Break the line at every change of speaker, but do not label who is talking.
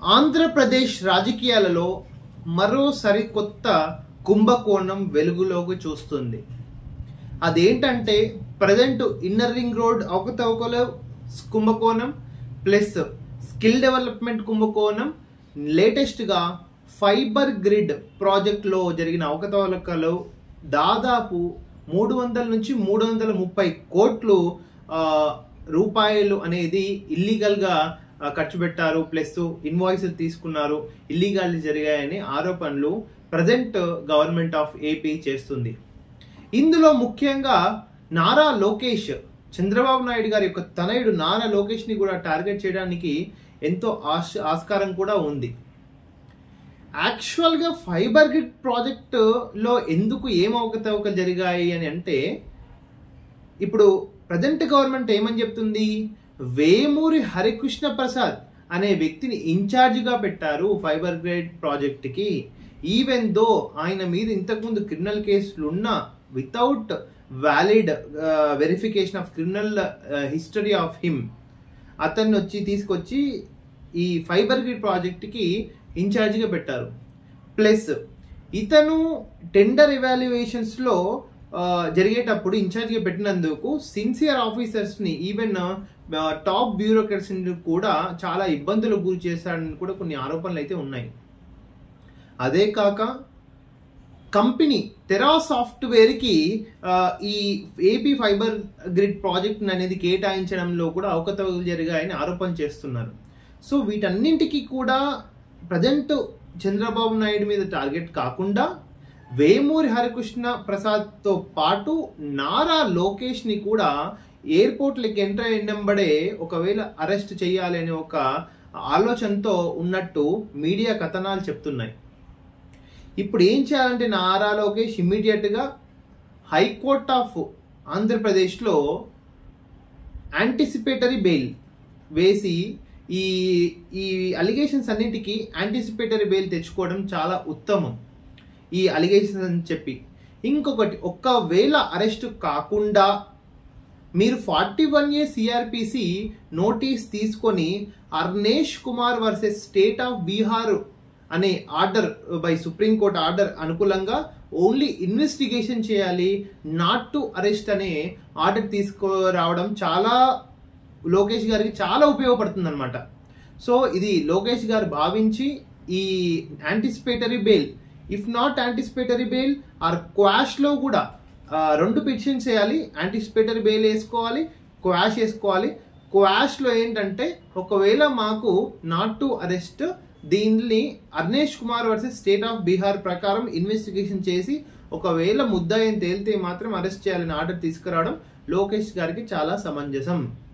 ఆంధ్రప్రదేశ్ రాజకీయాలలో మరో సరికొత్త కుంభకోణం వెలుగులోకి చూస్తుంది. అదేంటంటే ప్రజెంట్ ఇన్నర్ రింగ్ రోడ్ అవకతవకల కుంభకోణం ప్లస్ స్కిల్ డెవలప్మెంట్ కుంభకోణం, లేటెస్ట్గా ఫైబర్ గ్రిడ్ ప్రాజెక్ట్లో జరిగిన అవకతవకలు దాదాపు 300 నుంచి 330 కోట్లు రూపాయలు అనేది ఇల్లీగల్గా ఖర్చు పెట్టారు, ప్లస్ ఇన్వాయిస్లు తీసుకున్నారు, ఇల్లీగాల్ జరిగాయని ఆరోపణలు ప్రజెంట్ గవర్నమెంట్ ఆఫ్ ఏపీ చేస్తుంది. ఇందులో ముఖ్యంగా నారా లోకేష్, చంద్రబాబు నాయుడు గారి యొక్క తనయుడు నారా లోకేష్ని కూడా టార్గెట్ చేయడానికి ఎంతో ఆస్కారం కూడా ఉంది. యాక్చువల్గా ఫైబర్ గ్రిడ్ ప్రాజెక్టులో ఎందుకు ఏం అవకతవకలు జరిగాయి అని అంటే, ఇప్పుడు ప్రజెంట్ గవర్నమెంట్ ఏమని చెప్తుంది, వేమూరి హరికృష్ణ ప్రసాద్ అనే వ్యక్తిని ఇన్ఛార్జిగా పెట్టారు ఫైబర్ గ్రిడ్ ప్రాజెక్ట్కి. ఈవెన్ దో ఆయన మీద ఇంతకుముందు క్రిమినల్ కేసులు ఉన్నా without valid verification of criminal history of him అతన్ని తీసుకొచ్చి ఈ ఫైబర్ గ్రిడ్ ప్రాజెక్ట్కి ఇన్ఛార్జిగా పెట్టారు. ప్లస్ ఇతను టెండర్ ఎవాల్యుయేషన్స్లో జరిగేటప్పుడు ఇన్ఛార్జిగా పెట్టినందుకు సిన్సియర్ ఆఫీసర్స్ని, ఈవెన్ టాప్ బ్యూరోక్రట్స్ని కూడా చాలా ఇబ్బందులకు గురి చేశాడని కూడా కొన్ని ఆరోపణలు అయితే ఉన్నాయి. అదే కాక కంపెనీ టెరా సాఫ్ట్వేర్కి ఈ ఏపీ ఫైబర్ గ్రిడ్ ప్రాజెక్ట్ అనేది కేటాయించడంలో కూడా అవకతవకలు జరిగాయని ఆరోపణ చేస్తున్నారు. సో వీటన్నింటికి కూడా ప్రజెంట్ చంద్రబాబు నాయుడు మీద టార్గెట్ కాకుండా వేమూరి హరికృష్ణ ప్రసాద్తో పాటు నారా లోకేష్ని కూడా ఎయిర్పోర్ట్లకి ఎంటర్ అయినంబడే ఒకవేళ అరెస్ట్ చేయాలి అనే ఒక ఆలోచనతో ఉన్నట్టు మీడియా కథనాలు చెప్తున్నాయి. ఇప్పుడు ఏం చేయాలంటే నారా లోకేష్ ఇమ్మీడియట్గా హైకోర్ట్ ఆఫ్ ఆంధ్రప్రదేశ్లో యాంటిసిపేటరీ బెయిల్ వేసి ఈ అలిగేషన్స్ అన్నింటికి యాంటిసిపేటరీ బెయిల్ తెచ్చుకోవడం చాలా ఉత్తమం ఈ అలిగేషన్స్ అని చెప్పి. ఇంకొకటి, ఒక్కవేళ అరెస్ట్ కాకుండా మీరు 41A సిఆర్పిసి నోటీస్ తీసుకొని Arnesh Kumar versus state of Bihar అనే ఆర్డర్ బై సుప్రీంకోర్టు ఆర్డర్ అనుకూలంగా ఓన్లీ ఇన్వెస్టిగేషన్ చేయాలి, నాట్ టు అరెస్ట్ అనే ఆర్డర్ తీసుకురావడం చాలా లోకేష్ గారికి చాలా ఉపయోగపడుతుంది అనమాట. సో ఇది లోకేష్ గారు భావించి ఈ anticipatory bail, if not anticipatory bail or క్వాష్లో కూడా 2 పిటిషన్స్ చేయాలి. యాంటిసిపేటరీ బెయిల్ వేసుకోవాలి, క్వాష్ వేసుకోవాలి. క్వాష్లో ఏంటంటే ఒకవేళ మాకు నాట్ టు అరెస్ట్, దీన్ని Arnesh Kumar versus state of Bihar ప్రకారం ఇన్వెస్టిగేషన్ చేసి ఒకవేళ ముద్దాయిని తేలితే మాత్రం అరెస్ట్ చేయాలని ఆర్డర్ తీసుకురావడం లోకేష్ గారికి చాలా సమంజసం.